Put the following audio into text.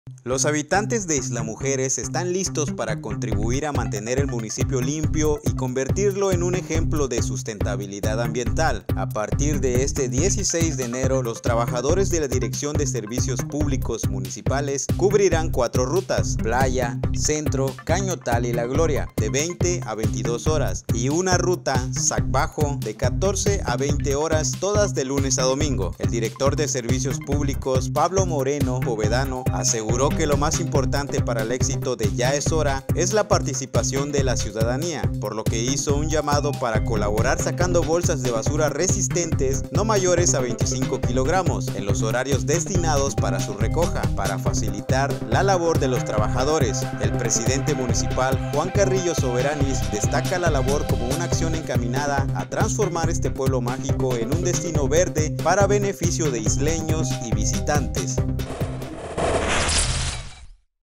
Los habitantes de Isla Mujeres están listos para contribuir a mantener el municipio limpio y convertirlo en un ejemplo de sustentabilidad ambiental. A partir de este 16 de enero, los trabajadores de la Dirección de Servicios Públicos Municipales cubrirán 4 rutas: Playa, Centro, Cañotal y La Gloria, de 20 a 22 horas, y una ruta Sac Bajo de 14 a 20 horas, todas de lunes a domingo. El director de Servicios Públicos, Pablo Moreno Povedano, aseguró que lo más importante para el éxito de Ya es Hora es la participación de la ciudadanía, por lo que hizo un llamado para colaborar sacando bolsas de basura resistentes no mayores a 25 kilogramos en los horarios destinados para su recoja, para facilitar la labor de los trabajadores. El presidente municipal, Juan Carrillo Soberanis, destaca la labor como una acción encaminada a transformar este pueblo mágico en un destino verde para beneficio de isleños y visitantes.